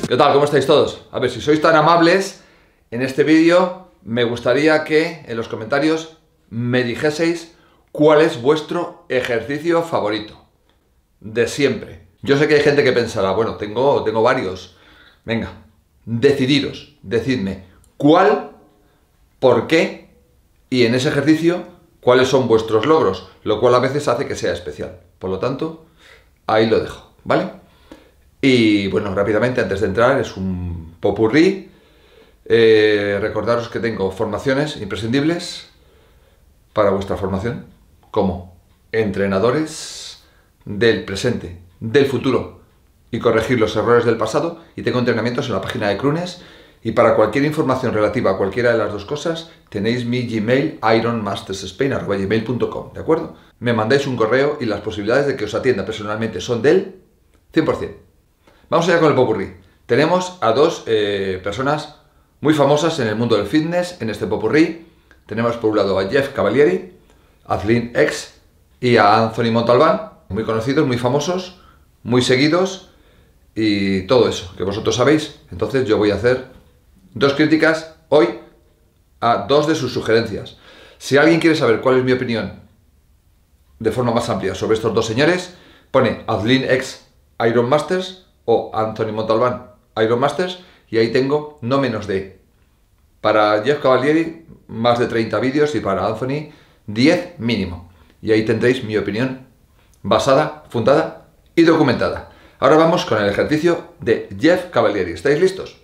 ¿Qué tal? ¿Cómo estáis todos? A ver, si sois tan amables, en este vídeo me gustaría que en los comentarios me dijeseis cuál es vuestro ejercicio favorito de siempre. Yo sé que hay gente que pensará, bueno, tengo varios. Venga, decidiros, decidme cuál, por qué y en ese ejercicio cuáles son vuestros logros, lo cual a veces hace que sea especial. Por lo tanto, ahí lo dejo, ¿vale? Y bueno, rápidamente, antes de entrar, es un popurrí. Recordaros que tengo formaciones imprescindibles para vuestra formación, como entrenadores del presente, del futuro y corregir los errores del pasado. Y tengo entrenamientos en la página de Krunes. Y para cualquier información relativa a cualquiera de las dos cosas, tenéis mi Gmail, ironmasterspain@gmail.com, ¿de acuerdo? Me mandáis un correo y las posibilidades de que os atienda personalmente son del 100%. Vamos allá con el popurrí. Tenemos a dos personas muy famosas en el mundo del fitness en este popurrí. Tenemos por un lado a Jeff Cavalieri, Athlean X, y a Anthony Montalban, muy conocidos, muy famosos, muy seguidos y todo eso que vosotros sabéis. Entonces yo voy a hacer dos críticas hoy a dos de sus sugerencias. Si alguien quiere saber cuál es mi opinión de forma más amplia sobre estos dos señores, pone Athlean X Iron Masters o Anthony Montalban Iron Masters y ahí tengo no menos de, para Jeff Cavalieri, más de 30 vídeos y para Anthony 10 mínimo. Y ahí tendréis mi opinión basada, fundada y documentada. Ahora vamos con el ejercicio de Jeff Cavalieri. ¿Estáis listos?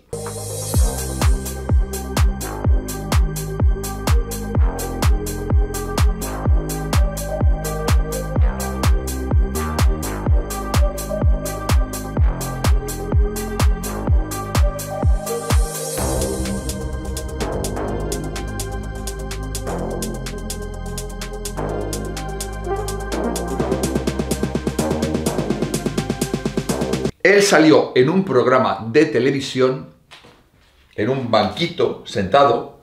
Él salió en un programa de televisión, en un banquito, sentado,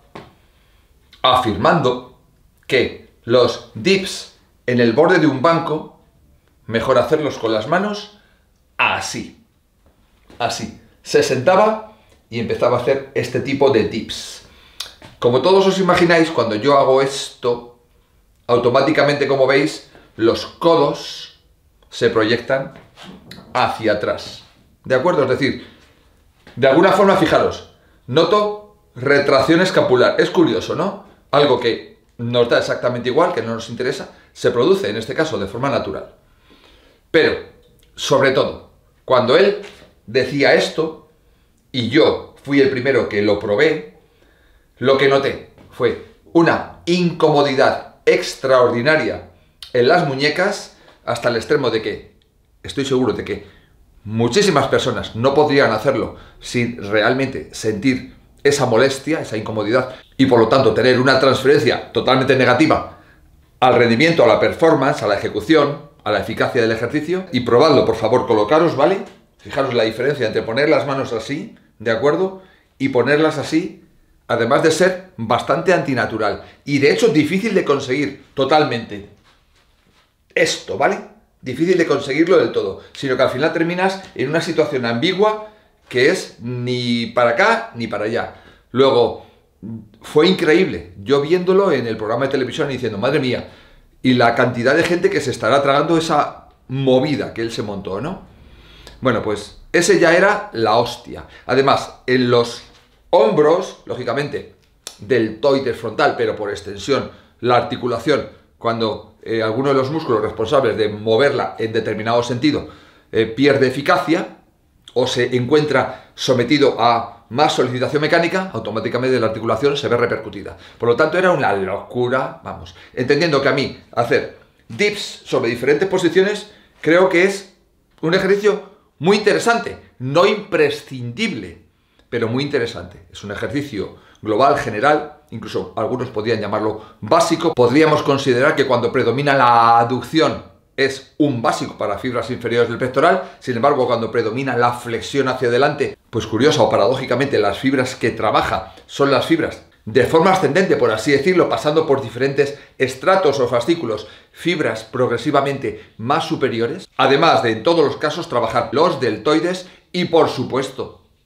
afirmando que los dips en el borde de un banco, mejor hacerlos con las manos, así. Así. Se sentaba y empezaba a hacer este tipo de dips. Como todos os imagináis, cuando yo hago esto, automáticamente, como veis, los codos se proyectan hacia atrás, ¿de acuerdo? Es decir, de alguna forma, fijaros, noto retracción escapular. Es curioso, ¿no? Algo que nos da exactamente igual, que no nos interesa, se produce, en este caso, de forma natural. Pero, sobre todo, cuando él decía esto, y yo fui el primero que lo probé, lo que noté fue una incomodidad extraordinaria en las muñecas, hasta el extremo de que estoy seguro de que muchísimas personas no podrían hacerlo sin realmente sentir esa molestia, esa incomodidad y por lo tanto tener una transferencia totalmente negativa al rendimiento, a la performance, a la ejecución, a la eficacia del ejercicio. Y probadlo, por favor, colocaros, ¿vale? Fijaros la diferencia entre poner las manos así, ¿de acuerdo? Y ponerlas así, además de ser bastante antinatural y de hecho difícil de conseguir totalmente. Esto, ¿vale? Difícil de conseguirlo del todo, sino que al final terminas en una situación ambigua que es ni para acá ni para allá. Luego, fue increíble, yo viéndolo en el programa de televisión y diciendo, madre mía, y la cantidad de gente que se estará tragando esa movida que él se montó, ¿no? Bueno, pues ese ya era la hostia. Además, en los hombros, lógicamente, deltoides frontal, pero por extensión, la articulación, cuando alguno de los músculos responsables de moverla en determinado sentido pierde eficacia o se encuentra sometido a más solicitación mecánica, automáticamente la articulación se ve repercutida. Por lo tanto, era una locura, vamos. Entendiendo que a mí hacer dips sobre diferentes posiciones creo que es un ejercicio muy interesante, no imprescindible, pero muy interesante. Es un ejercicio global, general, incluso algunos podrían llamarlo básico. Podríamos considerar que cuando predomina la aducción es un básico para fibras inferiores del pectoral. Sin embargo, cuando predomina la flexión hacia adelante, pues curiosa o paradójicamente, las fibras que trabaja son las fibras de forma ascendente, por así decirlo, pasando por diferentes estratos o fascículos, fibras progresivamente más superiores. Además de, en todos los casos, trabajar los deltoides y, por supuesto,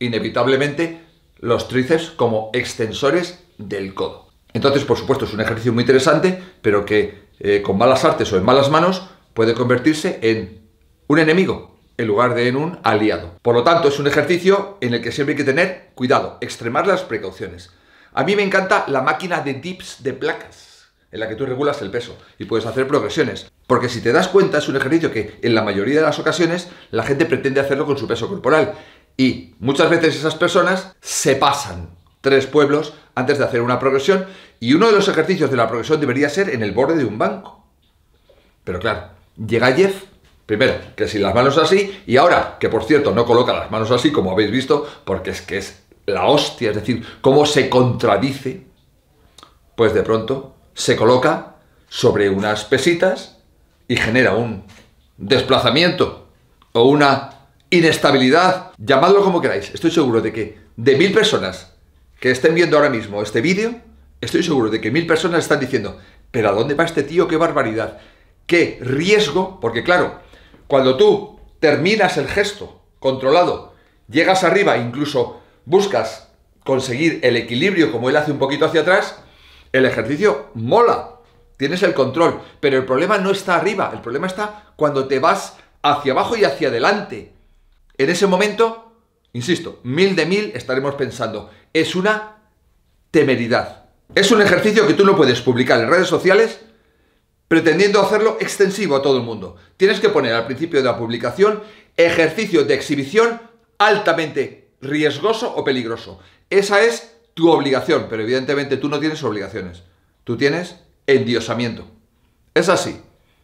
inevitablemente los tríceps como extensores del codo. Entonces, por supuesto, es un ejercicio muy interesante, pero que con malas artes o en malas manos puede convertirse en un enemigo en lugar de en un aliado. Por lo tanto, es un ejercicio en el que siempre hay que tener cuidado, extremar las precauciones. A mí me encanta la máquina de dips de placas, en la que tú regulas el peso y puedes hacer progresiones. Porque si te das cuenta, es un ejercicio que en la mayoría de las ocasiones la gente pretende hacerlo con su peso corporal. Y muchas veces esas personas se pasan 3 pueblos antes de hacer una progresión, y uno de los ejercicios de la progresión debería ser en el borde de un banco. Pero claro, llega Jeff, primero, que sin las manos así, y ahora, que por cierto no coloca las manos así, como habéis visto, porque es que es la hostia, es decir, cómo se contradice, pues de pronto se coloca sobre unas pesitas y genera un desplazamiento o una inestabilidad, llamadlo como queráis. Estoy seguro de que de 1000 personas que estén viendo ahora mismo este vídeo, estoy seguro de que 1000 personas están diciendo, ¿pero a dónde va este tío? ¡Qué barbaridad! ¡Qué riesgo! Porque claro, cuando tú terminas el gesto controlado, llegas arriba, incluso buscas conseguir el equilibrio como él hace un poquito hacia atrás, el ejercicio mola, tienes el control, pero el problema no está arriba, el problema está cuando te vas hacia abajo y hacia adelante. En ese momento, insisto, 1000 de 1000 estaremos pensando, es una temeridad. Es un ejercicio que tú no puedes publicar en redes sociales pretendiendo hacerlo extensivo a todo el mundo. Tienes que poner al principio de la publicación ejercicio de exhibición altamente riesgoso o peligroso. Esa es tu obligación, pero evidentemente tú no tienes obligaciones. Tú tienes endiosamiento. Es así.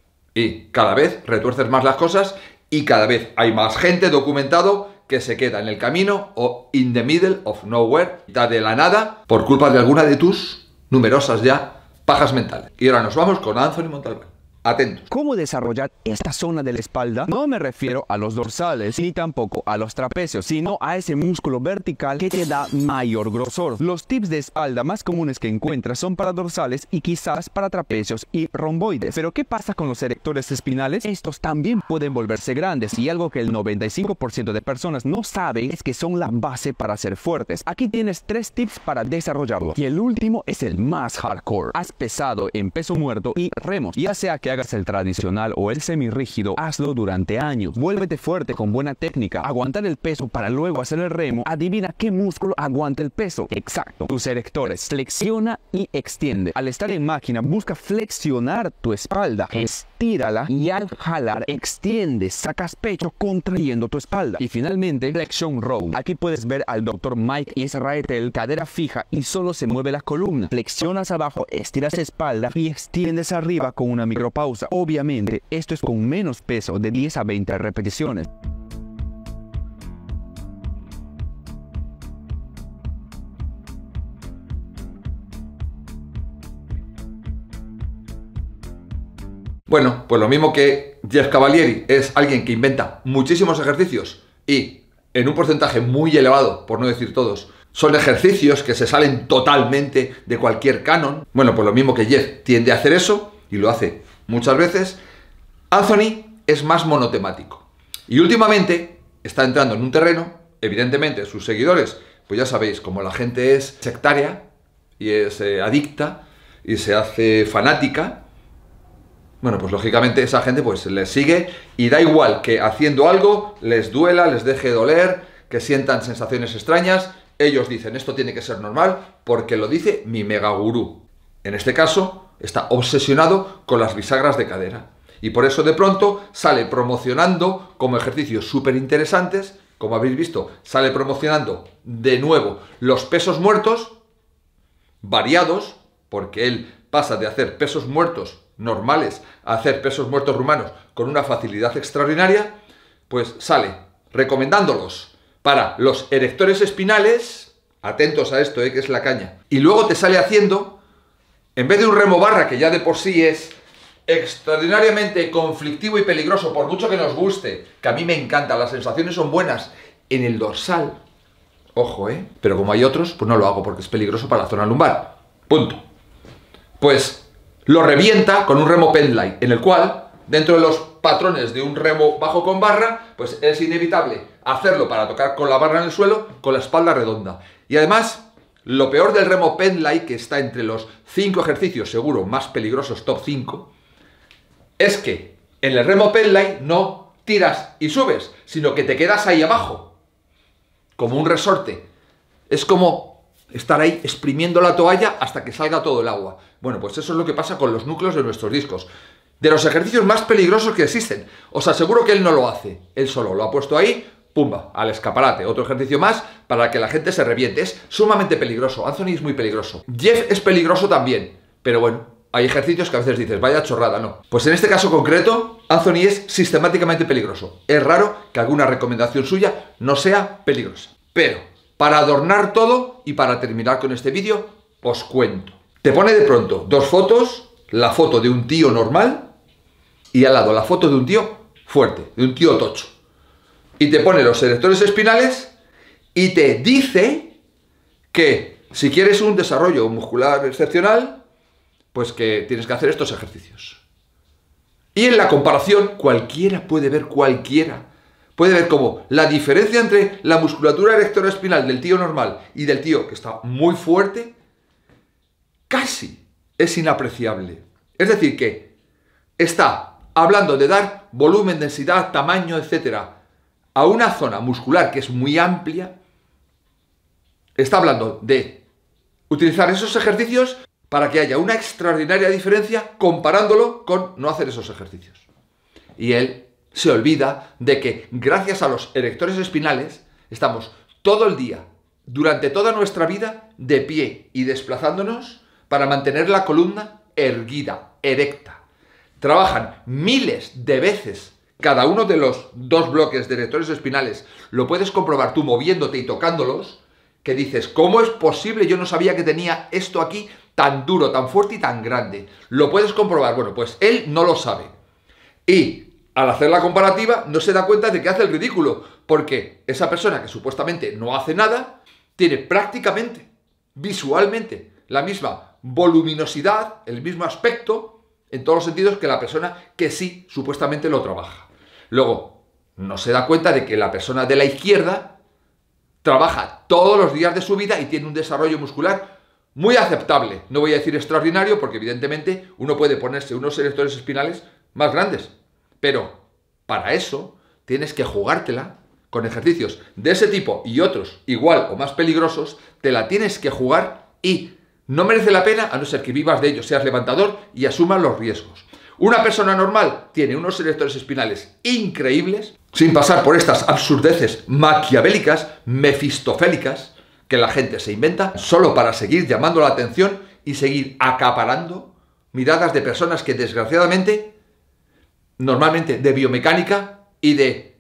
Y cada vez retuerces más las cosas y cada vez hay más gente documentado que se queda en el camino o in the middle of nowhere, de la nada, por culpa de alguna de tus numerosas ya pajas mentales. Y ahora nos vamos con Anthony Montalbán. Atentos. ¿Cómo desarrollar esta zona de la espalda? No me refiero a los dorsales ni tampoco a los trapecios, sino a ese músculo vertical que te da mayor grosor. Los tips de espalda más comunes que encuentras son para dorsales y quizás para trapecios y romboides. Pero ¿qué pasa con los erectores espinales? Estos también pueden volverse grandes, y algo que el 95% de personas no saben es que son la base para ser fuertes. Aquí tienes 3 tips para desarrollarlo, y el último es el más hardcore. Haz pesado en peso muerto y remos, ya sea que hagas el tradicional o el semirrígido, hazlo durante años. Vuélvete fuerte con buena técnica. Aguantar el peso para luego hacer el remo. Adivina qué músculo aguanta el peso. Exacto, tus erectores. Flexiona y extiende. Al estar en máquina, busca flexionar tu espalda. Estírala y al jalar, extiende. Sacas pecho contrayendo tu espalda. Y finalmente, flexion row. Aquí puedes ver al Dr. Mike Israetel, cadera fija y solo se mueve la columna. Flexionas abajo, estiras espalda y extiendes arriba con una micropausa. Obviamente, esto es con menos peso, de 10 a 20 repeticiones. Bueno, pues lo mismo que Jeff Cavalieri es alguien que inventa muchísimos ejercicios y en un porcentaje muy elevado, por no decir todos, son ejercicios que se salen totalmente de cualquier canon. Bueno, pues lo mismo que Jeff tiende a hacer eso y lo hace muchas veces. Anthony es más monotemático y últimamente está entrando en un terreno, evidentemente sus seguidores, pues ya sabéis, como la gente es sectaria y es adicta y se hace fanática, bueno, pues lógicamente esa gente pues les sigue y da igual que haciendo algo les duela, les deje doler, que sientan sensaciones extrañas. Ellos dicen, esto tiene que ser normal porque lo dice mi mega gurú. En este caso, está obsesionado con las bisagras de cadera. Y por eso de pronto sale promocionando como ejercicios súper interesantes, como habéis visto, sale promocionando de nuevo los pesos muertos, variados, porque él pasa de hacer pesos muertos normales a hacer pesos muertos rumanos con una facilidad extraordinaria, pues sale recomendándolos para los erectores espinales, atentos a esto, que es la caña, y luego te sale haciendo, en vez de un remo barra que ya de por sí es extraordinariamente conflictivo y peligroso, por mucho que nos guste, que a mí me encanta, las sensaciones son buenas en el dorsal, ojo, pero como hay otros, pues no lo hago porque es peligroso para la zona lumbar, punto. Pues lo revienta con un remo pendlay, en el cual dentro de los patrones de un remo bajo con barra, pues es inevitable hacerlo para tocar con la barra en el suelo, con la espalda redonda. Y además, lo peor del remo Penlay, que está entre los 5 ejercicios seguro más peligrosos, top 5, es que en el remo Penlay no tiras y subes, sino que te quedas ahí abajo, como un resorte. Es como estar ahí exprimiendo la toalla hasta que salga todo el agua. Bueno, pues eso es lo que pasa con los núcleos de nuestros discos. De los ejercicios más peligrosos que existen. Os aseguro que él no lo hace. Él solo lo ha puesto ahí, pumba, al escaparate. Otro ejercicio más para que la gente se reviente. Es sumamente peligroso. Anthony es muy peligroso. Jeff es peligroso también. Pero bueno, hay ejercicios que a veces dices, vaya chorrada, no. Pues en este caso concreto, Anthony es sistemáticamente peligroso. Es raro que alguna recomendación suya no sea peligrosa. Pero, para adornar todo y para terminar con este vídeo, os cuento. Te pone de pronto 2 fotos, la foto de un tío normal y al lado la foto de un tío fuerte, de un tío tocho. Y te pone los erectores espinales y te dice que si quieres un desarrollo muscular excepcional, pues que tienes que hacer estos ejercicios. Y en la comparación, cualquiera puede ver cómo la diferencia entre la musculatura erectora espinal del tío normal y del tío que está muy fuerte, casi es inapreciable. Es decir, que está hablando de dar volumen, densidad, tamaño, etcétera, a una zona muscular que es muy amplia. Está hablando de utilizar esos ejercicios para que haya una extraordinaria diferencia comparándolo con no hacer esos ejercicios. Y él se olvida de que gracias a los erectores espinales estamos todo el día, durante toda nuestra vida, de pie y desplazándonos para mantener la columna erguida, erecta. Trabajan miles de veces cada uno de los 2 bloques de erectores espinales. Lo puedes comprobar tú moviéndote y tocándolos, que dices, ¿cómo es posible? Yo no sabía que tenía esto aquí tan duro, tan fuerte y tan grande. Lo puedes comprobar. Bueno, pues él no lo sabe. Y al hacer la comparativa no se da cuenta de que hace el ridículo, porque esa persona que supuestamente no hace nada, tiene prácticamente, visualmente, la misma voluminosidad, el mismo aspecto, en todos los sentidos, que la persona que sí, supuestamente lo trabaja. Luego, no se da cuenta de que la persona de la izquierda trabaja todos los días de su vida y tiene un desarrollo muscular muy aceptable. No voy a decir extraordinario, porque evidentemente uno puede ponerse unos erectores espinales más grandes. Pero para eso tienes que jugártela con ejercicios de ese tipo y otros igual o más peligrosos. Te la tienes que jugar y no merece la pena a no ser que vivas de ello, seas levantador y asumas los riesgos. Una persona normal tiene unos erectores espinales increíbles, sin pasar por estas absurdeces maquiavélicas, mefistofélicas, que la gente se inventa solo para seguir llamando la atención y seguir acaparando miradas de personas que desgraciadamente, normalmente de biomecánica y de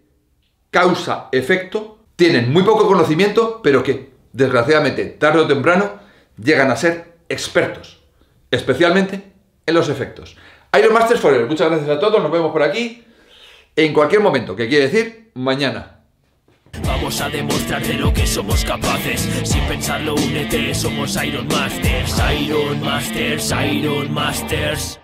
causa-efecto, tienen muy poco conocimiento, pero que desgraciadamente tarde o temprano llegan a ser expertos, especialmente en los efectos. Iron Masters Forever, muchas gracias a todos, nos vemos por aquí en cualquier momento, que quiere decir mañana. Vamos a demostrar de lo que somos capaces. Sin pensarlo, únete, somos Iron Masters. Iron Masters, Iron Masters.